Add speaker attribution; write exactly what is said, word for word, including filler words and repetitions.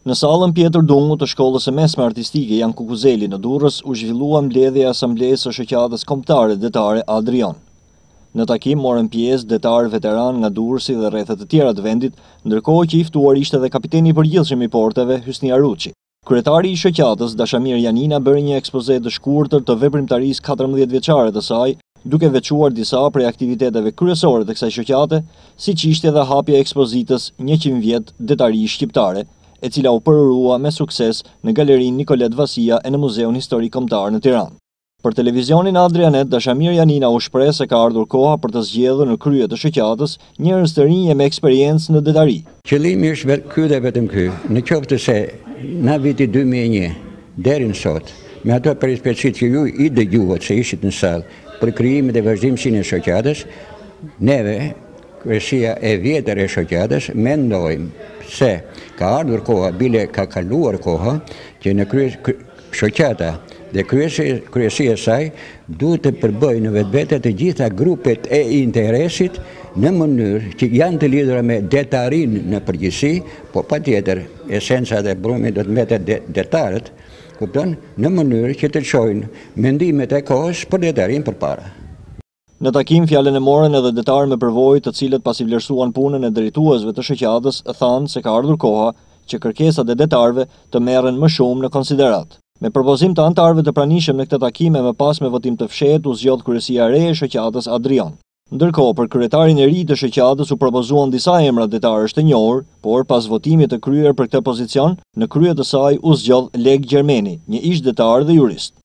Speaker 1: Në sallën Pjetër Dungu të shkollës së mesme artistike Jan Kukuzeli në Durrës u zhvillua mbledhja e asamblesë së shoqatës kombëtare detare Adrion. Në takim morën pjesë detar veteran nga Durrësi dhe rrethet e tjera të vendit, ndërkohë që i ftuar ishte edhe kapiteni i përgjithshëm i porteve Hysni Aruçi. Kryetari i shoqatës Dashamir Janina bëri një ekspoze të shkurtër të veprimtarisë katërmbëdhjetë vjeçare të saj, duke veçuar disa prej aktiviteteve kryesore të kësaj shoqate, siç ishte edhe hapja e ekspozitës njëqind vjet detari shqiptare, e cila u përrua me sukses në galerinë Nikolet Vasia e në Muzeun Historik Kombëtar në Tiranë. Për televizionin Adrianet, Dashamir Janina u shpreh se ka ardhur koha për të zgjedhur në krye të shoqatës njerëz të rinj e me eksperiencë në detari.
Speaker 2: Qëllimi është vetë ky dhe vetëm ky. Në qoftë se në vitin dy mijë e një deri në sot, me ato perspektivë që ju i dëgjuat se ishit në sallë për krijimin dhe vazhdimsinë e shoqatës, neve Kryesia e vjetër e shoqatës mendojmë se ka ardhur koha, bile ka kaluar koha, që në krye shoqata dhe kryesia e saj duhet të përbëjë në vetvete të gjitha grupet e interesit në mënyrë që janë të lidhura me detarin në përgjithësi, po patjetër esenca dhe brumi do të mbetet detarët, kupton, në mënyrë që të çojnë mendimet e kohës për detarin përpara.
Speaker 1: Në takim fjalën e morën edhe detarë me përvojë të cilët pasi vlerësuan punën e drejtuesve të shoqatës, thanë se ka ardhur koha që kërkesat e detarëve të merren më shumë në konsiderat. Me propozim të anëtarëve të pranishëm në këtë takim e më pas me votim të fshehtë u zgjodh kryesia e re e shoqatës Adrion. Ndërkohë për kryetarin e ri të shoqatës u propozuan disa emra detarësh të njohur, por pas votimit të kryer për këtë pozicion, në krye të saj u zgjodh Leg Gjermeni, një ish detar dhe jurist.